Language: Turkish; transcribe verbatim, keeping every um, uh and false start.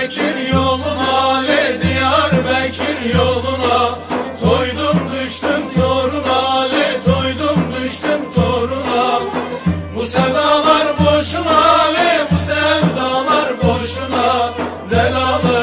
Diyarbakır yoluna, le Diyarbakır yoluna. Toydum düştüm toruna, le toydum düştüm toruna. Bu sevdalar boşuna, le bu sevdalar boşuna. Delalar